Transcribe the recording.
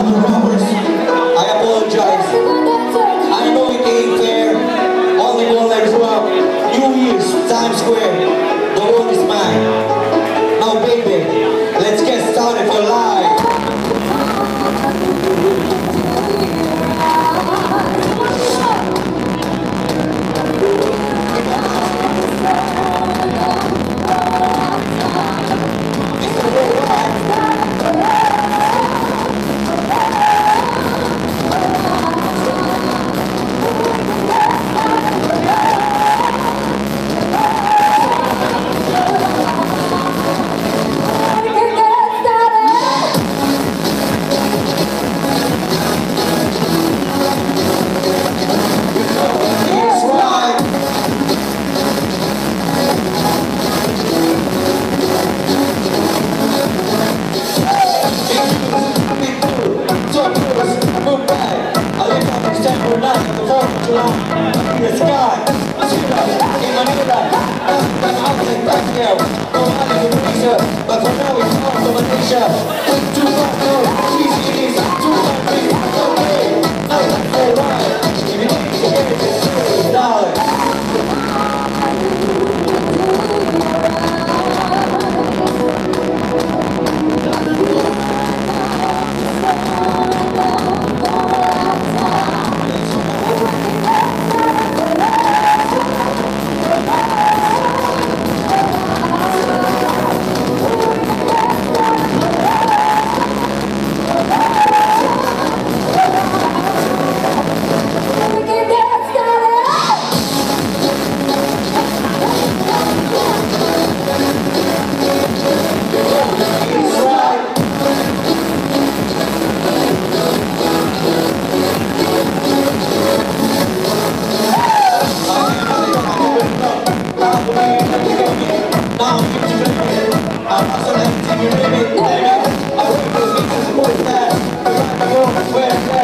to robbers. I apologize. I know it ain't fair. Only one legs up. New Year's, Times Square. The world is mine. Now baby, let's get started for life. The sky, in Manila, I'm out in Tokyo, no money in Malaysia, but for now it's all to Malaysia. Too far, no, easy, too countries, no way, no, that's alright. If you need to get it, it's $6. I'm